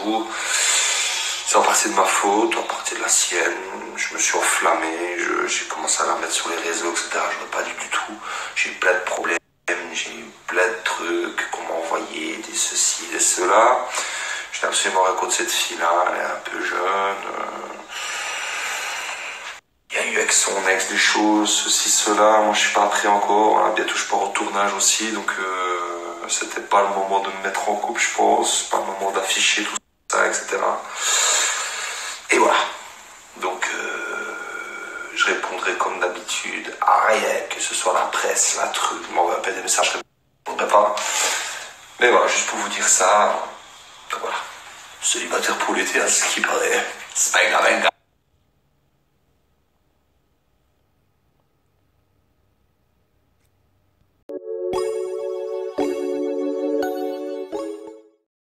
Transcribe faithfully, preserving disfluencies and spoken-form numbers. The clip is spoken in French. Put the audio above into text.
jours. C'est en partie de ma faute, en partie de la sienne. Je me suis enflammé, je- j'ai commencé à la mettre sur les réseaux, et cetera. J'aurais pas dû du tout. J'ai eu plein de problèmes, j'ai eu plein de trucs qu'on m'a envoyé, des ceci, des cela. J'étais absolument rien contre cette fille-là, elle est un peu jeune. Il y a eu avec son ex des choses, ceci, cela. Moi, je suis pas prêt encore. Hein. Bientôt, je pars en tournage aussi, donc euh, c'était pas le moment de me mettre en couple, je pense. Pas le moment d'afficher tout ça, et cetera. Et voilà. Donc, euh, je répondrai comme d'habitude à rien, que ce soit la presse, la truc, m'envoie pas des messages, je répondrai pas. Mais voilà, juste pour vous dire ça. Donc voilà. Célibataire pour l'été, à ce qui paraît. C'est pas grave,